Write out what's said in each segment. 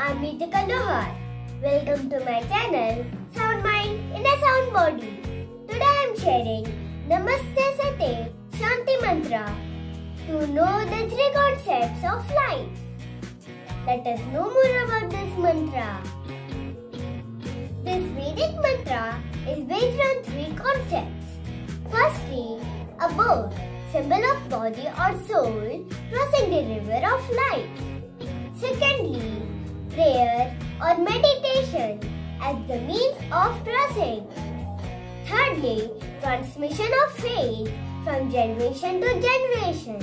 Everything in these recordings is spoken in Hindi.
I'm Ritika Lohar. Welcome to my channel, Sound Mind in a Sound Body. Today I'm sharing Namaste Sate Shanti Mantra to know the three concepts of life. Let us know more about this mantra. This Vedic mantra is based on three concepts. Firstly, a boat, symbol of body or soul, crossing the river of life. Secondly, prayer or meditation as the means of crossing. Thirdly, transmission of faith from generation to generation.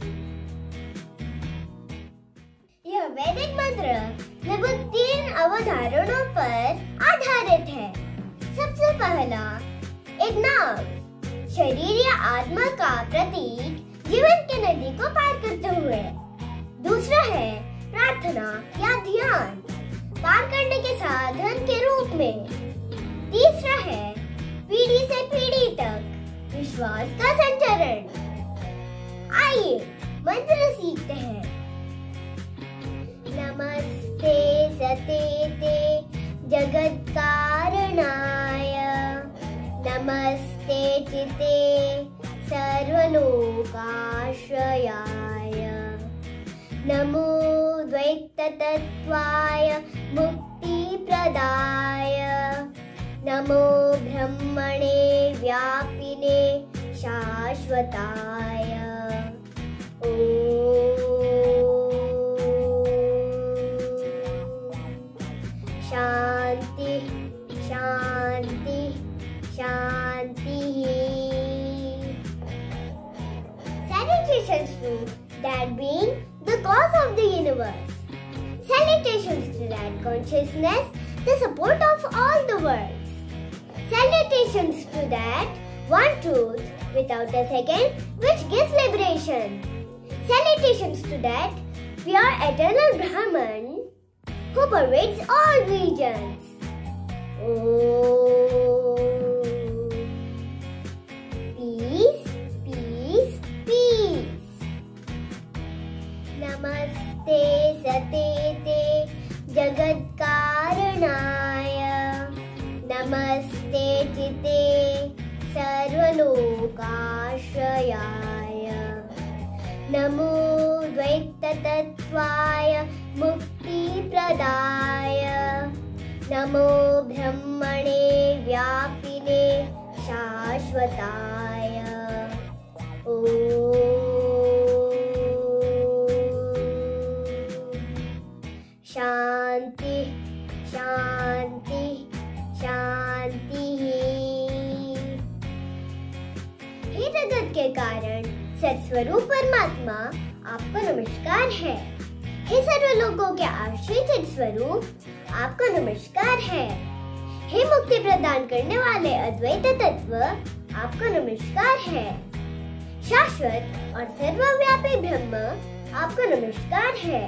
यह वैदिक मंत्र लगभग 3 अवधारणों पर आधारित है। सबसे पहला, एक नाव, शरीर या आत्मा का प्रतीक जीवन की नदी को पार करते हुए। दूसरा है प्रार्थना या ध्यान, पार करने के साधन के रूप में। तीसरा है पीढ़ी से पीढ़ी तक विश्वास का संचरण। आइए मंत्र सीखते हैं। नमस्ते सतेते जगत कारणाय, नमस्ते चिते सर्वलोकाश्रयाय, नमो द्वैततत्त्वाय मुक्तिप्रदाय, नमो ब्रह्मणे व्यापिने शाश्वताय। शांति शांति शांति। Salutations to that being, the cause of the universe. Salutations to that consciousness, the support of all the worlds. Salutations to that one truth without a second, which gives liberation. Salutations to that pure eternal Brahman who pervades all regions. Peace, peace, peace. Namaste Satete Jagat Karanaya, Namaste Chite Sarvalokashrayaya, Namo Dvaitatatvaya Mukti-pradaya, Namo Brahmane Vyapine Shashvataya. Shanti, Shanti, Shanti. हे जगत के कारण सत्स्वरूप परमात्मा, आपको नमस्कार है। हे सर्वलोकों के आश्रित स्वरूप, आपको नमस्कार है। हे मुक्ति प्रदान करने वाले अद्वैत तत्व, आपको नमस्कार है। शाश्वत और सर्वव्यापी ब्रह्म, आपको नमस्कार है।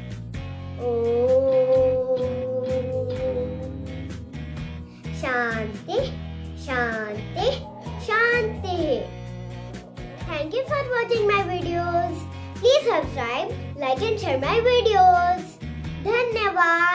शांति शांति शांति। Thank you for watching my videos. Please subscribe, like and share my videos. धन्यवाद।